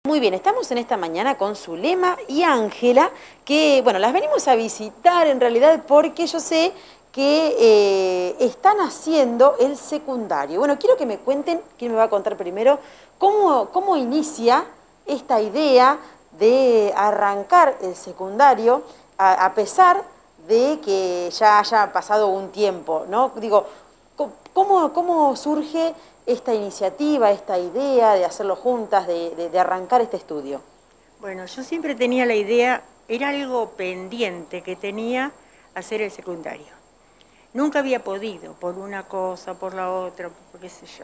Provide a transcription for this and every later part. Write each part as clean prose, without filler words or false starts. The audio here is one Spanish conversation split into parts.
Muy bien, estamos en esta mañana con Zulema y Ángela, que, bueno, las venimos a visitar en realidad porque yo sé que están haciendo el secundario. Bueno, quiero que me cuenten, ¿quién me va a contar primero? ¿Cómo inicia esta idea de arrancar el secundario a pesar de que ya haya pasado un tiempo, ¿no? Digo, ¿cómo surge esta iniciativa, esta idea de hacerlo juntas, de arrancar este estudio? Bueno, yo siempre tenía la idea, era algo pendiente que tenía hacer el secundario. Nunca había podido, por una cosa, por la otra, por qué sé yo.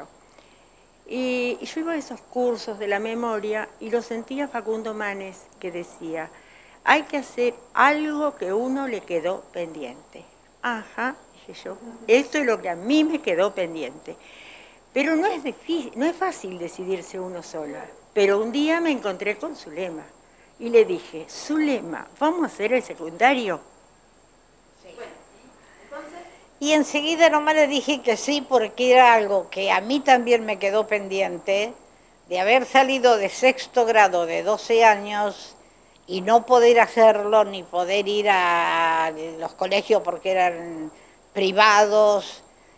Y yo iba a esos cursos de la memoria y lo sentía Facundo Manes que decía, hay que hacer algo que uno le quedó pendiente. Ajá, dije yo, esto es lo que a mí me quedó pendiente. Pero no es difícil, no es fácil decidirse uno solo. Pero un día me encontré con Zulema y le dije, Zulema, ¿vamos a hacer el secundario? Sí. Bueno, entonces... Y enseguida nomás le dije que sí, porque era algo que a mí también me quedó pendiente, de haber salido de sexto grado de 12 años y no poder hacerlo, ni poder ir a los colegios porque eran privados.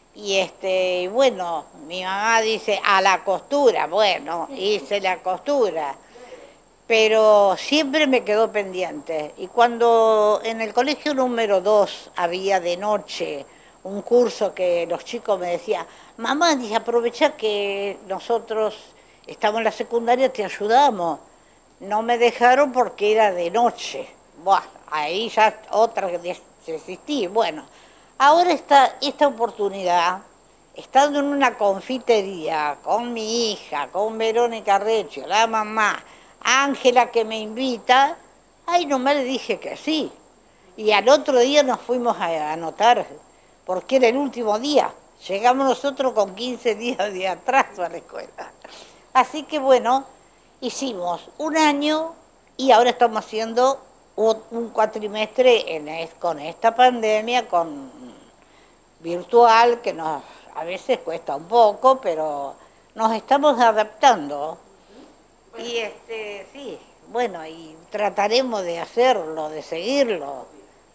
Y bueno, mi mamá dice, a la costura, bueno, hice la costura, pero siempre me quedó pendiente. Y cuando en el colegio número 2 había de noche un curso que los chicos me decían, mamá, dice, aprovecha que nosotros estamos en la secundaria, te ayudamos. No me dejaron porque era de noche. Buah, ahí ya otra que desistí. Bueno, ahora está esta oportunidad, estando en una confitería con mi hija, con Verónica Reccio, la mamá, Ángela que me invita, ahí nomás le dije que sí. Y al otro día nos fuimos a anotar, porque era el último día. Llegamos nosotros con 15 días de atraso a la escuela. Así que bueno, hicimos un año y ahora estamos haciendo un cuatrimestre con esta pandemia, con virtual, que a veces cuesta un poco, pero nos estamos adaptando. Y sí, bueno, y trataremos de hacerlo, de seguirlo.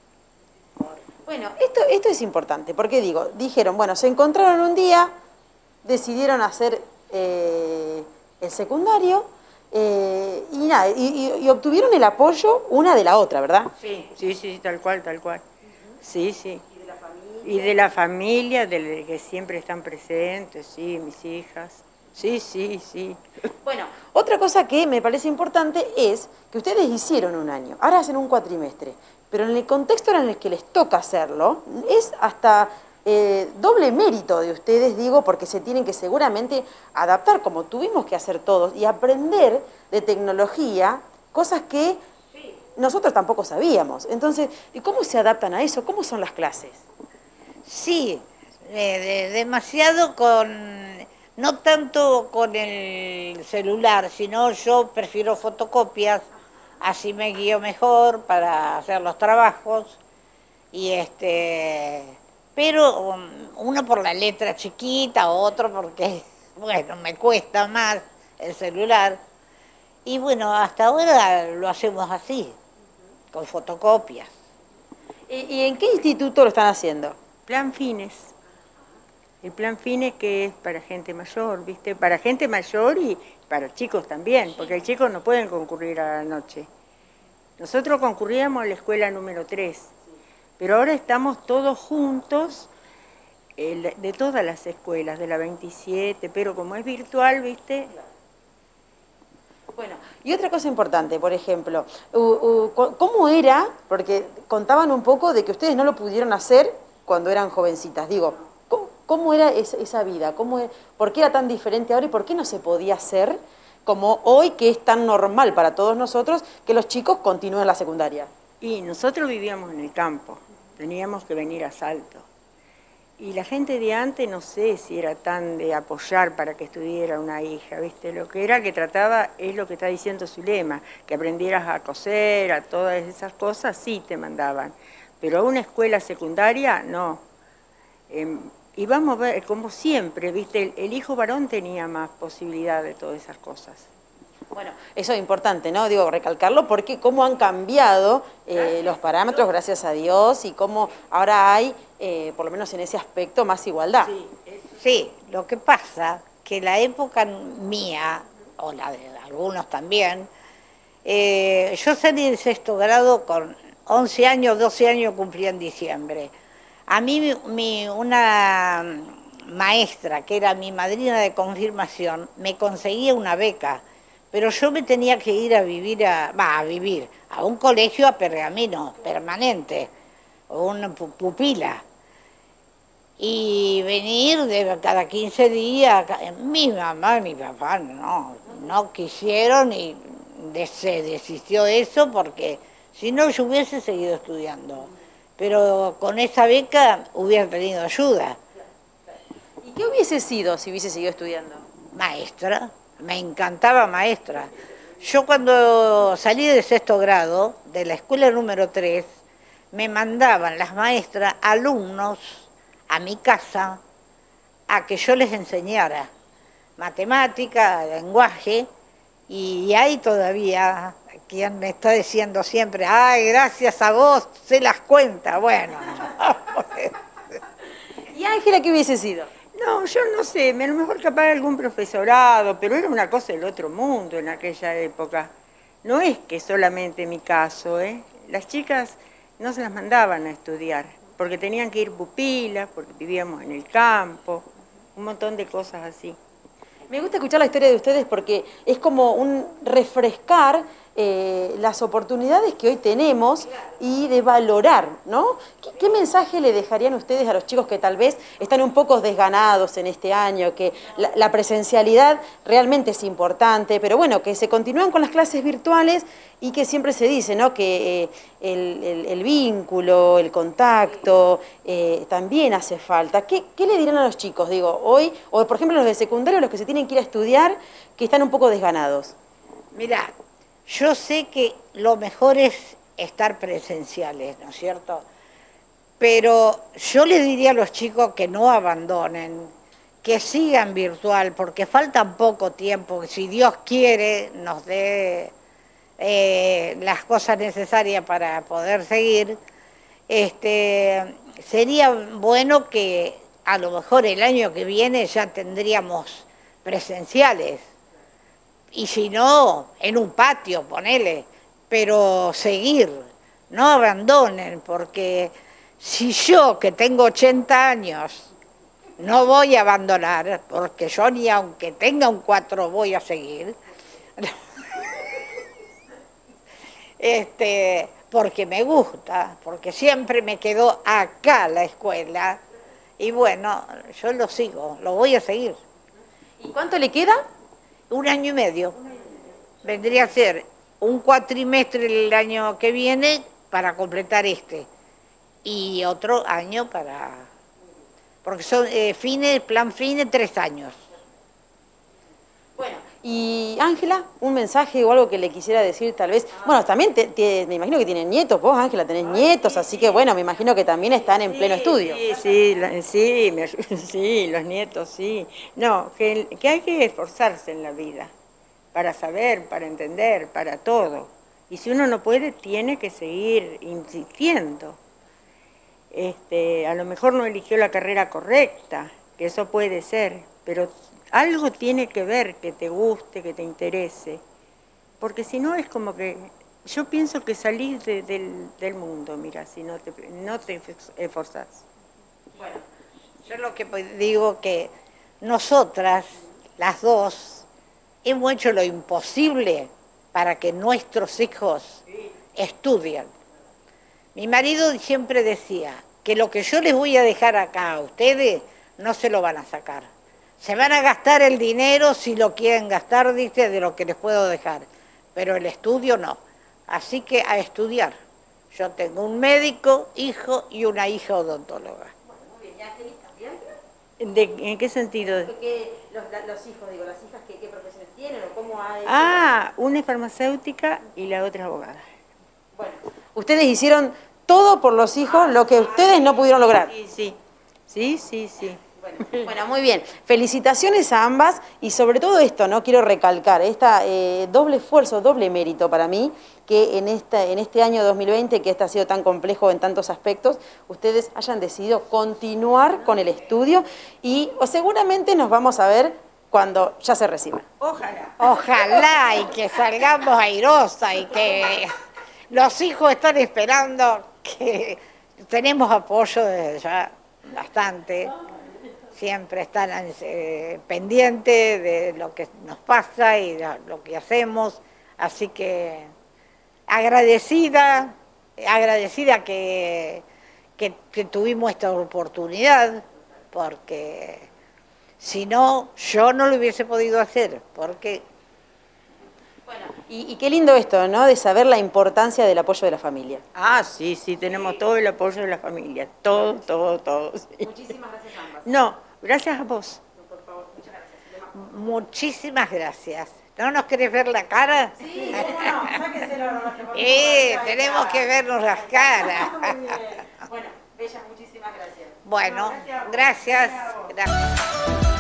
Bueno, esto es importante, porque dijeron, bueno, se encontraron un día, decidieron hacer el secundario, y nada, y obtuvieron el apoyo una de la otra, ¿verdad? Sí, tal cual, tal cual. Sí, sí. Y de la familia, de que siempre están presentes, sí, mis hijas. Sí. Bueno, otra cosa que me parece importante es que ustedes hicieron un año, ahora hacen un cuatrimestre, pero en el contexto en el que les toca hacerlo, es hasta doble mérito de ustedes, digo, porque se tienen que seguramente adaptar, como tuvimos que hacer todos, y aprender de tecnología, cosas que nosotros tampoco sabíamos. Entonces, ¿y cómo se adaptan a eso? ¿Cómo son las clases? Sí, demasiado no tanto con el celular, sino yo prefiero fotocopias, así me guío mejor para hacer los trabajos. Pero uno por la letra chiquita, otro porque, bueno, me cuesta más el celular. Y bueno, hasta ahora lo hacemos así, con fotocopias. ¿Y en qué instituto lo están haciendo? Plan Fines. El plan Fines que es para gente mayor, ¿viste? Para gente mayor y para chicos también, porque hay chicos no pueden concurrir a la noche. Nosotros concurríamos a la escuela número 3, pero ahora estamos todos juntos, de todas las escuelas, de la 27, pero como es virtual, ¿viste? Bueno, y otra cosa importante, por ejemplo, ¿cómo era? Porque contaban un poco de que ustedes no lo pudieron hacer cuando eran jovencitas. Digo, ¿cómo era esa vida? ¿Por qué era tan diferente ahora y por qué no se podía hacer como hoy, que es tan normal para todos nosotros que los chicos continúen la secundaria? Y nosotros vivíamos en el campo, teníamos que venir a Salto. Y la gente de antes no sé si era tan de apoyar para que estudiara una hija, ¿viste? Lo que era que trataba es lo que está diciendo Zulema, que aprendieras a coser, a todas esas cosas, sí te mandaban. Pero a una escuela secundaria, no. Y vamos a ver, como siempre, ¿viste? El hijo varón tenía más posibilidad de todas esas cosas. Bueno, eso es importante, ¿no? Digo, recalcarlo porque cómo han cambiado los parámetros, gracias a Dios, y cómo ahora hay, por lo menos en ese aspecto, más igualdad. Sí, lo que pasa que la época mía, o la de algunos también, yo salí del sexto grado con 11 años, 12 años cumplí en diciembre. A mí una maestra, que era mi madrina de confirmación, me conseguía una beca, pero yo me tenía que ir a vivir a un colegio a Pergamino, permanente, una pupila. Y venir de cada 15 días, mi mamá y mi papá no quisieron y se desistió de eso porque si no yo hubiese seguido estudiando. Pero con esa beca hubiera tenido ayuda. ¿Y qué hubiese sido si hubiese seguido estudiando? Maestra, me encantaba maestra. Yo cuando salí de sexto grado, de la escuela número 3, me mandaban las maestras, alumnos, a mi casa, a que yo les enseñara matemática, lenguaje, y hay todavía quien me está diciendo siempre, ay, gracias a vos, se las cuenta. Bueno. ¿Y Ángela qué hubiese sido? No, yo no sé, a lo mejor capaz algún profesorado, pero era una cosa del otro mundo en aquella época. No es que solamente mi caso, ¿eh? Las chicas no se las mandaban a estudiar, porque tenían que ir pupilas, porque vivíamos en el campo, un montón de cosas así. Me gusta escuchar la historia de ustedes porque es como un refrescar las oportunidades que hoy tenemos y de valorar, ¿no? ¿Qué mensaje le dejarían ustedes a los chicos que tal vez están un poco desganados en este año, que la presencialidad realmente es importante, pero bueno, que se continúan con las clases virtuales y que siempre se dice, ¿no? Que el vínculo, el contacto, también hace falta. ¿Qué le dirán a los chicos, digo, hoy, o por ejemplo los de secundario, los que se tienen que ir a estudiar, que están un poco desganados? Mirá, yo sé que lo mejor es estar presenciales, ¿no es cierto? Pero yo le diría a los chicos que no abandonen, que sigan virtual, porque falta poco tiempo, si Dios quiere nos dé las cosas necesarias para poder seguir. Sería bueno que a lo mejor el año que viene ya tendríamos presenciales. Y si no, en un patio, ponele, pero seguir, no abandonen, porque si yo, que tengo 80 años, no voy a abandonar, porque yo ni aunque tenga un 4 voy a seguir, porque me gusta, porque siempre me quedó acá la escuela, y bueno, yo lo sigo, lo voy a seguir. ¿Y cuánto le queda? 1 año y medio. Vendría a ser un cuatrimestre el año que viene para completar y otro año para... Porque son plan fines, 3 años. Bueno, y Ángela, un mensaje o algo que le quisiera decir tal vez. Bueno, también me imagino que tienen nietos, vos Ángela tenés nietos, así que bueno, me imagino que también están en pleno estudio. Sí, los nietos, sí. No, que hay que esforzarse en la vida para saber, para entender, para todo. Y si uno no puede, tiene que seguir insistiendo. A lo mejor no eligió la carrera correcta, que eso puede ser, pero algo tiene que ver que te guste, que te interese, porque si no es como que, yo pienso que salís del mundo, mira, si no te esforzás. Bueno, yo lo que digo que nosotras, las dos, hemos hecho lo imposible para que nuestros hijos estudien. Mi marido siempre decía que lo que yo les voy a dejar acá a ustedes no se lo van a sacar. Se van a gastar el dinero si lo quieren gastar, dice, de lo que les puedo dejar, pero el estudio no. Así que a estudiar. Yo tengo un médico, hijo y una hija odontóloga. ¿En qué sentido? Los hijos, digo, las hijas, ¿qué profesiones tienen o cómo hay? Una es farmacéutica y la otra es abogada. Bueno, ustedes hicieron todo por los hijos, lo que ustedes no pudieron lograr. Sí. Bueno, muy bien. Felicitaciones a ambas y sobre todo esto, ¿no? Quiero recalcar, esta doble esfuerzo, doble mérito para mí, que en este año 2020, que este ha sido tan complejo en tantos aspectos, ustedes hayan decidido continuar con el estudio y seguramente nos vamos a ver cuando ya se reciban. Ojalá. Ojalá y que salgamos airosa y que los hijos están esperando, que tenemos apoyo desde ya bastante. Siempre están pendientes de lo que nos pasa y de lo que hacemos, así que agradecida que tuvimos esta oportunidad, porque si no, yo no lo hubiese podido hacer, porque... Bueno, y qué lindo esto, ¿no? De saber la importancia del apoyo de la familia. Ah, sí, tenemos todo el apoyo de la familia, todo, sí. Muchísimas gracias a ambas. No, gracias a vos. Por favor, muchas gracias. Muchísimas gracias. ¿No nos querés ver la cara? Sí, cómo no, sáquenselo. Tenemos que vernos las caras. Muy bien. Bueno, Bella, muchísimas gracias. Bueno, No, gracias.